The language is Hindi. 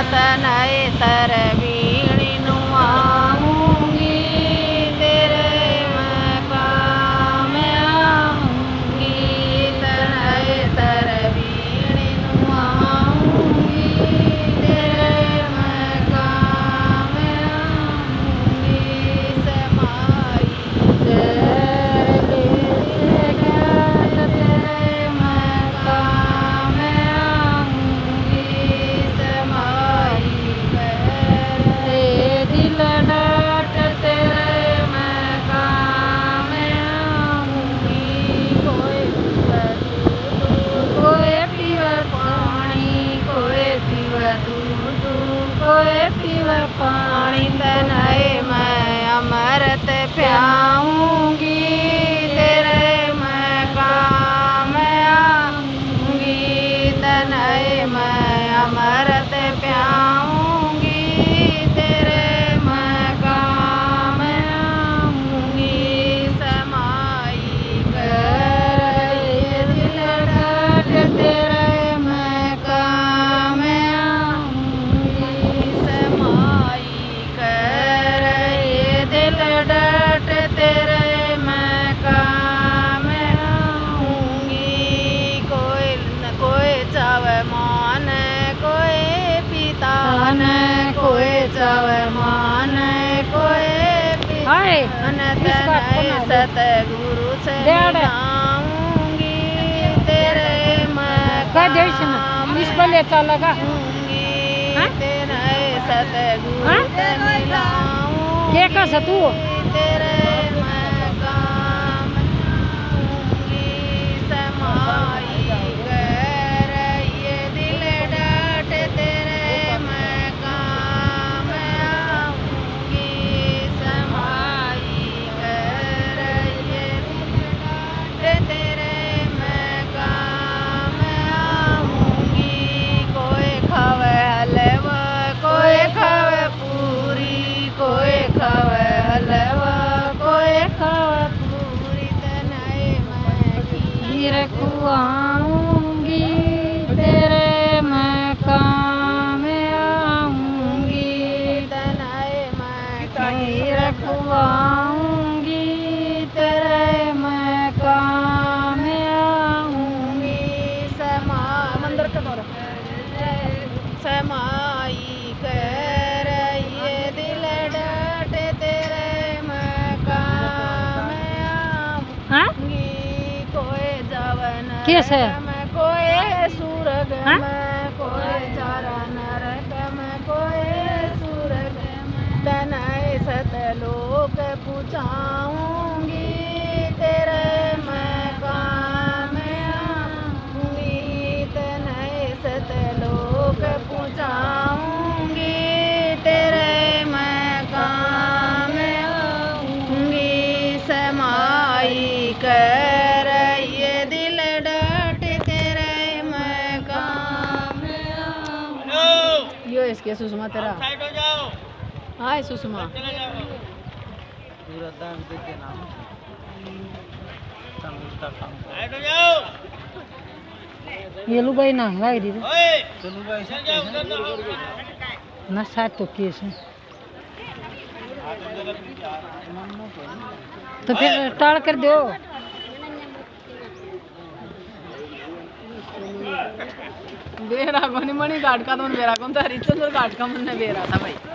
तनय तर वीणी नुआऊंगी तेरे मकाम आऊंगी तनय तर वीणी नुआऊंगी तेरे मकाम आऊंगी समाई पानी तनय मैं अमृत प्याऊंगी तेरे मकाम आऊंगी तनय मैं अमृत प्याऊंगी तेरे मकाम आऊंगी समाई कर दिल डाट तेरे मकाम आऊंगी समाई कर दिल डाट तेरे मकाम आऊंगी कोई चावे मान कोई पिता न कोई चावे मान कोई पिता तनय सतगुरु से मिलाऊंगी तेरे मकाम आऊंगी तनय सतगुरु से मिलाऊंगी तेरे मकाम आऊंगी समाई कर ये दिल डाट तेरे मकाम आऊंगी समाई कर ये दिल डाट तेरे मकाम आऊंगी कोई खावे हलवा कोई खावे पूरी कोई खावे हलवा कोई खावे पूरी तनय मैं खीर खुआऊंगी तेरे मकाम आऊंगी तनय मैं खीर खुआऊंगी तेरे मकाम आऊंगी समा मंदिर का दौरा समाई कर ये दिल डाट तेरे मकाम आऊंगी कोई जवन में कोई सूरग में कोई चारा नरक में कोई सूरग में तनय सतलोक पूछाऊंगी तेरे मकाम आऊंगी तनय सतलोक पूछाऊंगी तेरे मकाम आऊंगी समाई कर ये दिल डाट तेरे मकाम आऊंगी यो इसके सुषमा तेरा हाय सुषमा पूरा दान दे के नाम ये लो भाई ना लाग दी चलो भाई ना साथ तो केस है तो फिर टाल कर दो बेरा कोनी मणि घाट का तो बेरा कौन था हरिश्चंद्र घाट का मन बेरा था भाई